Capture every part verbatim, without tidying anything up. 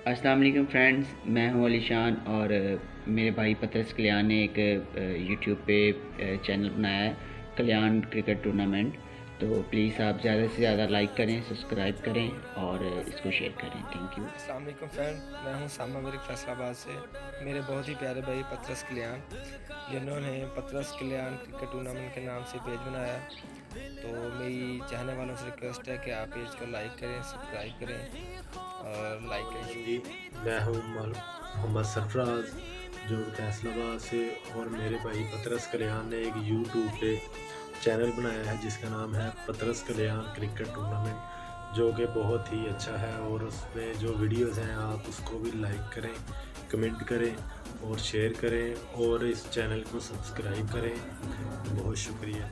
अस्सलाम वालेकुम फ्रेंड्स, मैं हूं अलीशान और मेरे भाई पतरस कल्याण ने एक यूट्यूब पे चैनल बनाया है कल्याण क्रिकेट टूर्नामेंट। तो प्लीज़ आप ज़्यादा से ज़्यादा लाइक करें, सब्सक्राइब करें और इसको शेयर करें। Thank you. अस्सलाम वालेकुम फ्रेंड, मैं हूं सामा मेरिक फैसलाबाद से। मेरे बहुत ही प्यारे भाई पतरस कल्याण, जिन्होंने पतरस कल्याण क्रिकेट टूर्नामेंट के नाम से पेज बनाया। तो मेरी चाहने वालों से रिक्वेस्ट है कि आप पेज को लाइक करें, सब्सक्राइब करें और लाइक करें। जी, मैं हूँ मोहम्मद सरफराज जो फैसलाबाद से, और मेरे भाई पतरस कल्याण ने एक यूट्यूब पे चैनल बनाया है जिसका नाम है पतरस कल्याण क्रिकेट टूर्नामेंट, जो कि बहुत ही अच्छा है। और उसमें जो वीडियोस हैं आप उसको भी लाइक करें, कमेंट करें और शेयर करें और इस चैनल को सब्सक्राइब करें। बहुत शुक्रिया।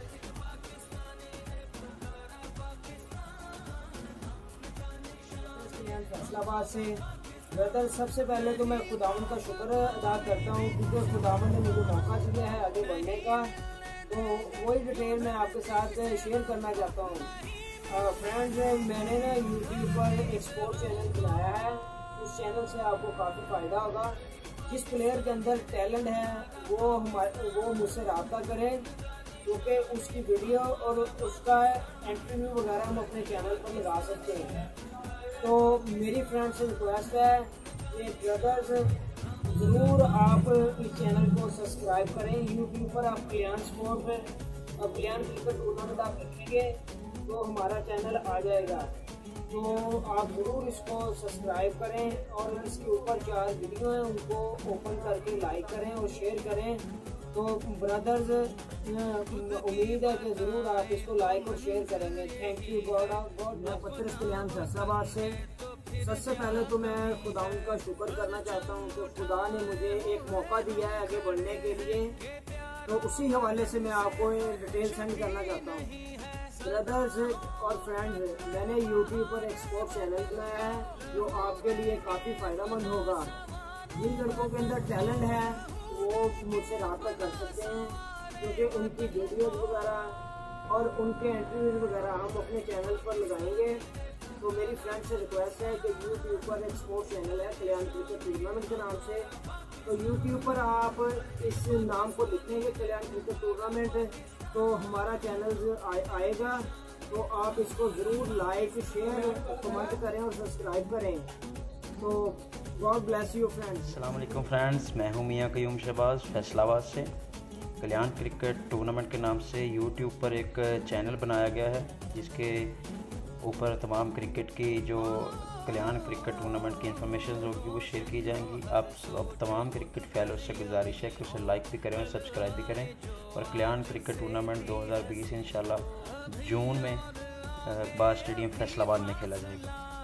फैसलाबाद से ब्रदर, सबसे पहले तो मैं खुदावन का शुक्र अदा करता हूँ क्योंकि खुदावन ने मुझे मौका दिया है आगे बढ़ने का। तो वही डिटेल मैं आपके साथ शेयर करना चाहता हूँ। फ्रेंड्स, मैंने ना यूट्यूब पर एक स्पोर्ट्स चैनल बनाया है। उस चैनल से आपको काफ़ी फ़ायदा होगा। जिस प्लेयर के अंदर टैलेंट है वो हमारे वो मुझसे रब्ता करें, क्योंकि उसकी वीडियो और उसका इंटरव्यू वगैरह हम अपने चैनल पर लगा सकते हैं। तो मेरी फ्रेंड से रिक्वेस्ट है कि ब्रदर्स ज़रूर आप इस चैनल को सब्सक्राइब करें। यूट्यूब पर आप कल्याण स्पोर्ट पर और कल्याण क्रिकेट टूर्नामेंट आप लिखेंगे तो हमारा चैनल आ जाएगा। तो आप ज़रूर इसको सब्सक्राइब करें और इसके ऊपर चार वीडियो हैं उनको ओपन करके लाइक करें और शेयर करें। तो ब्रदर्स, उम्मीद है कि ज़रूर आप इसको लाइक और शेयर करेंगे। Thank you God God. मैं पतरस कल्याण फैसलाबाद से। सबसे पहले तो मैं खुदा का शुक्र करना चाहता हूँ कि खुदा ने मुझे एक मौका दिया है आगे बढ़ने के लिए। तो उसी हवाले से मैं आपको डिटेल सेंड करना चाहता हूँ। ब्रदर्स और फ्रेंड्स, मैंने यूट्यूब पर एक स्पोर्ट्स चैनल बनाया है जो आपके लिए काफ़ी फ़ायदेमंद होगा। जिन लड़कों के अंदर टैलेंट है वो मुझसे रब्ता कर सकते हैं, क्योंकि उनकी वीडियोज वगैरह और उनके इंटरव्यूज वगैरह हम अपने चैनल पर लगाएंगे। तो मेरी फ्रेंड से रिक्वेस्ट है कि यूट्यूब पर एक स्पोर्ट्स चैनल है कल्याण क्रिकेट टूर्नामेंट के नाम से। तो यूट्यूब पर आप इस नाम को लिखेंगे कल्याण क्रिकेट टूर्नामेंट तो हमारा चैनल आएगा। तो आप इसको ज़रूर लाइक, शेयर, कमेंट करें और सब्सक्राइब करें। तो गॉड ब्लेस यू फ्रेंड्स। अस्सलाम वालेकुम फ्रेंड्स, मैं हूं मियां कयूम शहबाज फैसलाबाद से। कल्याण क्रिकेट टूर्नामेंट के नाम से यूट्यूब पर एक चैनल बनाया गया है जिसके ऊपर तमाम क्रिकेट की जो कल्याण क्रिकेट टूर्नामेंट की इंफॉर्मेशन होगी वो शेयर की जाएंगी। आप अब तमाम क्रिकेट फैलों से गुजारिश है कि उसे लाइक भी करें और सब्सक्राइब भी करें। और कल्याण क्रिकेट टूर्नामेंट दो हज़ार बीस इंशाल्लाह जून में बार स्टेडियम फैसलाबाद में खेला जाएगा।